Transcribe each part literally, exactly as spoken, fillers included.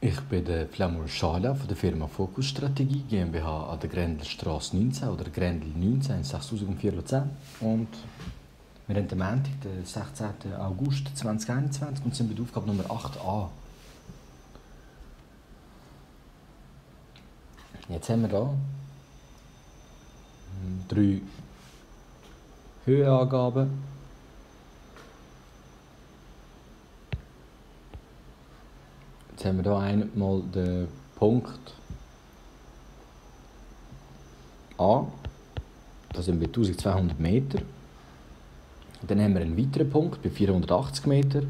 Ich bin der Flamur Schala von der Firma Focus Strategie GmbH an der Grendelstrasse neunzehn oder Grendel neunzehn in sechstausendvier Luzern. Und wir haben den Montag, den sechzehnten August zweitausendeinundzwanzig und sind bei der Aufgabe Nummer acht a. Jetzt haben wir hier drei Höhenangaben. Jetzt haben wir hier einmal den Punkt A, das sind bei eintausendzweihundert Meter. Dann haben wir einen weiteren Punkt bei vierhundertachtzig Meter.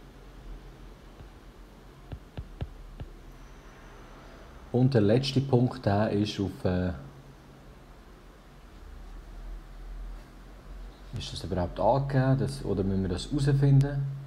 Und der letzte Punkt der ist auf. Äh, ist das überhaupt angegeben? Das, oder müssen wir das herausfinden?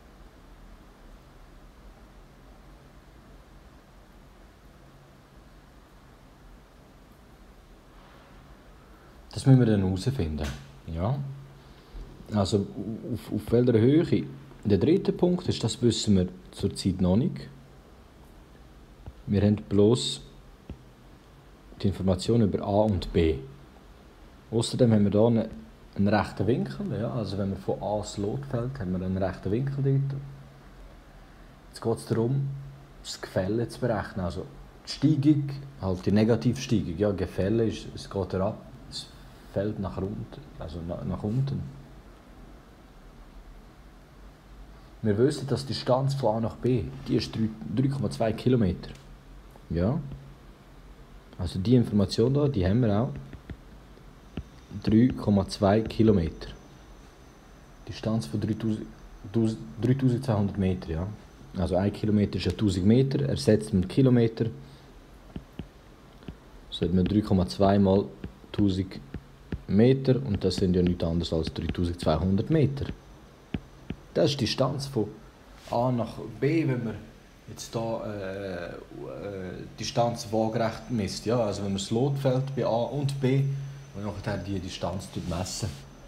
Das müssen wir dann herausfinden. Ja. Also auf, auf welcher Höhe der dritte Punkt ist, das wissen wir zurzeit noch nicht. Wir haben bloß die Informationen über A und B. Außerdem haben wir hier einen, einen rechten Winkel. Ja, also wenn man von A ins Lot fällt, haben wir einen rechten Winkel dort. Jetzt geht es darum, das Gefälle zu berechnen. Also die Steigung, halt die Negativsteigung. Ja, Gefälle ist, es geht herab, es fällt nach unten. Also nach, nach unten. Wir wissen, dass die Distanz von A nach B, die ist drei Komma zwei Kilometer. Ja. Also die Information da, die haben wir auch. drei Komma zwei Kilometer. Die Distanz von dreitausendzweihundert Meter, ja. Also ein Kilometer ist ja tausend Meter, ersetzt mit Kilometer. So hat man drei Komma zwei mal tausend Meter und das sind ja nichts anderes als dreitausendzweihundert Meter. Das ist die Distanz von A nach B, wenn man jetzt hier äh, äh, die Distanz waagerecht misst. Ja, also wenn man das Lotfeld bei A und B und nachher die Distanz messen.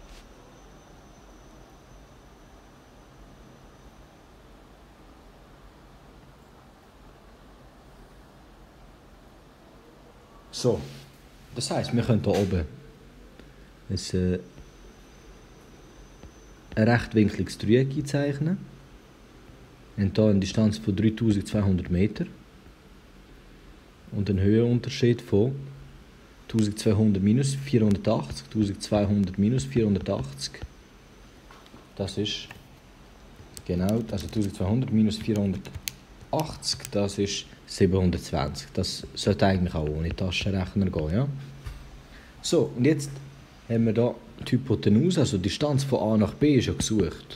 So, das heisst, wir können hier oben ein, äh, ein rechtwinkliges Dreieck einzeichnen. Wir haben hier eine Distanz von dreitausendzweihundert Meter und einen Höhenunterschied von eintausendzweihundert minus vierhundertachtzig, eintausendzweihundert minus vierhundertachtzig. Das ist genau, also eintausendzweihundert minus vierhundertachtzig, das ist siebenhundertzwanzig. Das sollte eigentlich auch ohne Taschenrechner gehen, ja? So, und jetzt haben wir hier die Hypotenuse, also die Distanz von A nach B ist ja gesucht.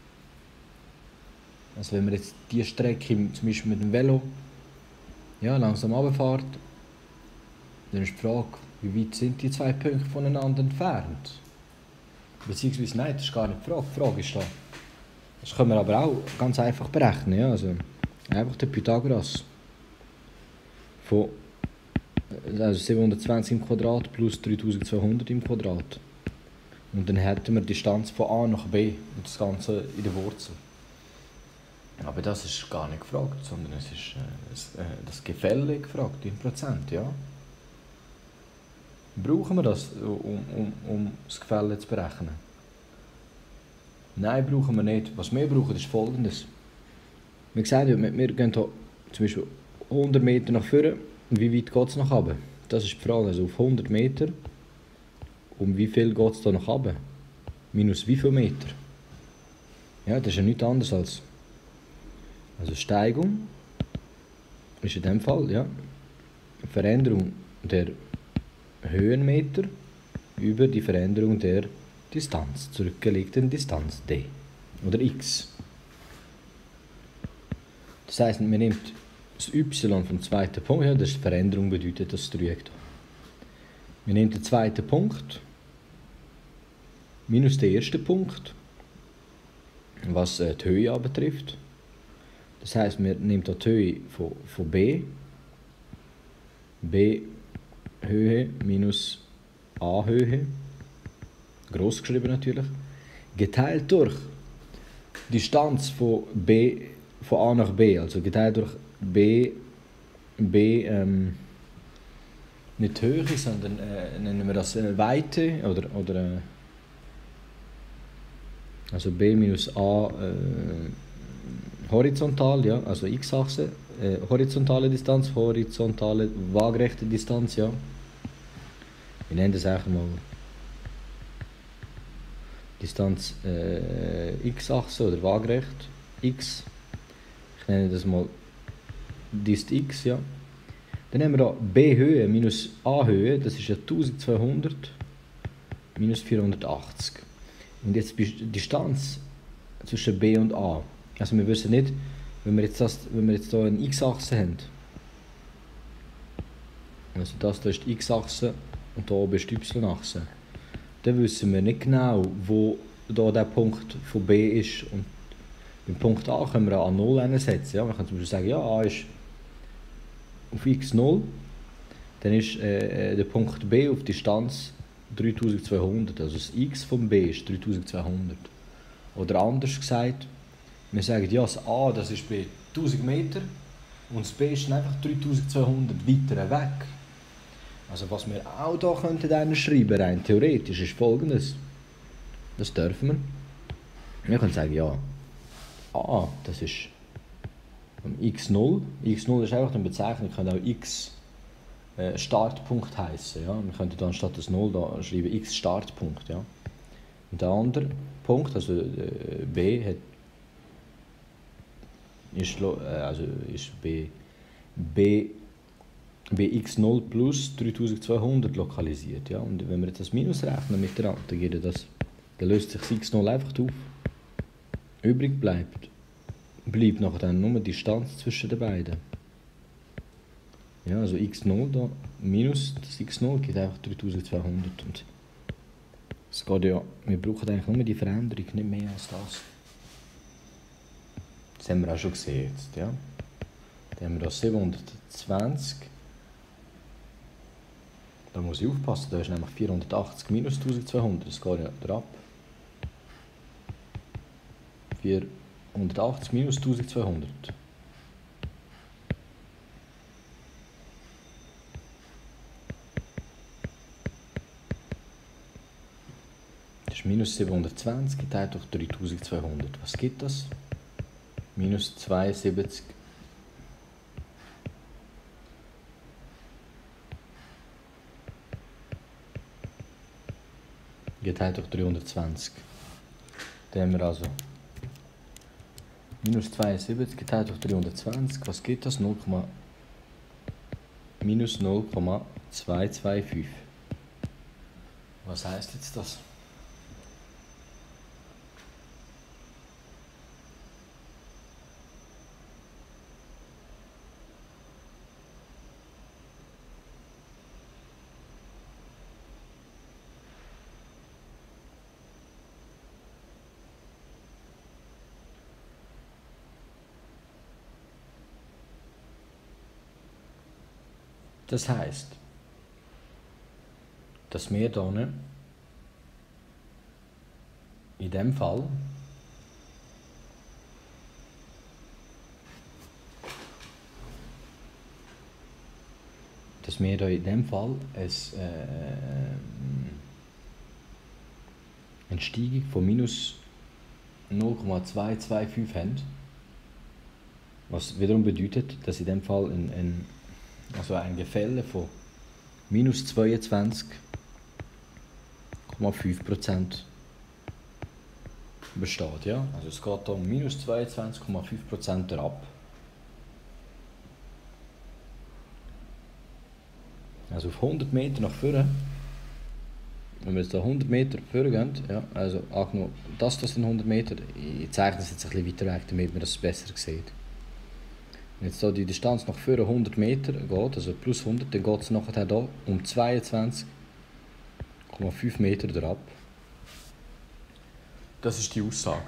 Also wenn man jetzt diese Strecke zum Beispiel mit dem Velo ja, langsam runterfährt, dann ist die Frage, wie weit sind die zwei Punkte voneinander entfernt? Beziehungsweise nein, das ist gar nicht die Frage. Die Frage ist da. Das können wir aber auch ganz einfach berechnen. Ja? Also einfach der Pythagoras von also siebenhundertzwanzig im Quadrat plus dreitausendzweihundert im Quadrat. Und dann hätten wir die Distanz von A nach B und das Ganze in der Wurzel. Aber das ist gar nicht gefragt, sondern es ist äh, das, äh, das Gefälle gefragt, in Prozent, ja. Brauchen wir das, um, um, um das Gefälle zu berechnen? Nein, brauchen wir nicht. Was wir brauchen, ist Folgendes. Wir sagen, wir, wir gehen hier zum Beispiel hundert Meter nach vorne. Wie weit geht es nach unten? Das ist die Frage. Also auf hundert Meter. Um wie viel geht es da nach unten? Minus wie viel Meter? Ja, das ist ja nichts anderes als... Also Steigung ist in diesem Fall ja, Veränderung der Höhenmeter über die Veränderung der Distanz, zurückgelegten Distanz d oder x. Das heisst, man nimmt das y vom zweiten Punkt, ja, das ist die Veränderung, bedeutet das Dreieck. Man nimmt den zweiten Punkt minus den ersten Punkt, was äh, die Höhe anbetrifft. Das heisst, man nimmt die Höhe von, von b, b Höhe minus a Höhe, gross geschrieben natürlich, geteilt durch die Distanz von b von A nach B, also geteilt durch B, B ähm, nicht Höhe, sondern äh, nennen wir das äh, Weite oder, oder äh, also B minus A äh, horizontal, ja, also x-Achse, äh, horizontale Distanz, horizontale waagerechte Distanz, ja. Wir nennen das einfach mal Distanz äh, x-Achse oder waagerecht, x. Ich nenne das mal Dist x, ja. Dann haben wir da B-Höhe minus A-Höhe, das ist ja eintausendzweihundert minus vierhundertachtzig. Und jetzt die Distanz zwischen B und A. Also wir wissen nicht, wenn wir jetzt, das, wenn wir jetzt hier eine x-Achse haben, also das hier ist die x-Achse und hier oben ist die y-Achse, dann wissen wir nicht genau, wo da der Punkt von B ist. Und beim Punkt A können wir an null setzen. Ja? Man kann zum Beispiel sagen, ja, A ist auf x null, dann ist äh, der Punkt B auf Distanz dreitausendzweihundert, also das x von B ist dreitausendzweihundert. Oder anders gesagt, wir sagen, ja, das A das ist bei tausend Meter und das B ist einfach dreitausendzweihundert weiter weg. Also was wir auch da könnten schreiben, rein theoretisch, ist folgendes. Das dürfen wir. Wir können sagen, ja, A, das ist x null. x null ist einfach eine Bezeichnung, kann auch x äh, Startpunkt heißen. Ja? Wir könnten dann statt das null da schreiben x Startpunkt. Ja? Und der andere Punkt, also äh, B, hat, ist, äh, also ist B, B, Bx null plus dreitausendzweihundert lokalisiert. Ja? Und wenn wir jetzt das Minus rechnen miteinander, dann, geht das, dann löst sich x null einfach auf. Übrig bleibt bleibt nachher dann nur die Distanz zwischen den beiden. Ja, also x null da minus das x null gibt einfach dreitausendzweihundert. Und es geht ja, wir brauchen eigentlich nur die Veränderung, nicht mehr als das. Das haben wir auch schon gesehen jetzt, ja. Dann haben wir da siebenhundertzwanzig. Da muss ich aufpassen, da ist nämlich vierhundertachtzig minus eintausendzweihundert, das geht ja drauf. vierhundertachtzig minus eintausendzweihundert. Das ist minus siebenhundertzwanzig geteilt durch dreitausendzweihundert. Was gibt das? Minus zweiundsiebzig. Geteilt durch dreihundertzwanzig. Dann haben wir also minus zweiundsiebzig geteilt durch dreihundertzwanzig. Was gibt das? null, minus null Komma zweihundertfünfundzwanzig. Was heißt jetzt das? Das heißt, dass wir hier in dem Fall dass wir hier in dem Fall ein, äh, eine Steigung von minus null Komma zweihundertfünfundzwanzig haben, was wiederum bedeutet, dass in dem Fall ein, ein also ein Gefälle von minus zweiundzwanzig Komma fünf Prozent besteht. Ja? Also es geht hier um minus zweiundzwanzig Komma fünf Prozent ab. Also auf hundert Meter nach vorne, wenn wir jetzt hier hundert Meter vorne gehen, ja, also angenommen, das, das sind hundert Meter, ich zeichne es jetzt ein bisschen weiter weg, damit man das besser sieht. Wenn jetzt hier die Distanz nach vorne hundert Meter geht, also plus hundert, dann geht es nachher hier um zweiundzwanzig Komma fünf Meter ab. Das ist die Aussage.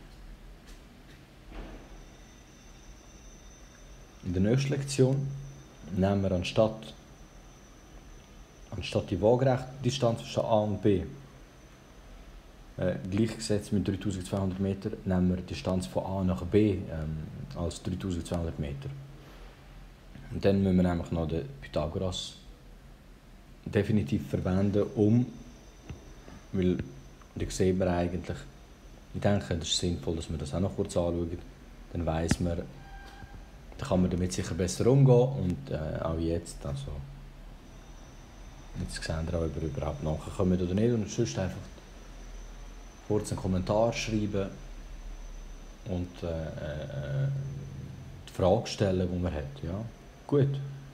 In der nächsten Lektion nehmen wir anstatt, anstatt die waagerechte Distanz zwischen A und B, Äh, gleichgesetzt mit dreitausendzweihundert Meter nehmen wir die Distanz von A nach B ähm, als dreitausendzweihundert Meter. Und dann müssen wir nämlich noch den Pythagoras definitiv verwenden, um, weil da sehen wir eigentlich, ich denke, es ist sinnvoll, dass wir das auch noch kurz anschauen, dann weiss man, dann kann man damit sicher besser umgehen und äh, auch jetzt, also jetzt sehen wir auch, ob wir überhaupt nachkommen oder nicht und sonst einfach kurz einen Kommentar schreiben und äh, äh, die Frage stellen, die man hat. Ja. Gut.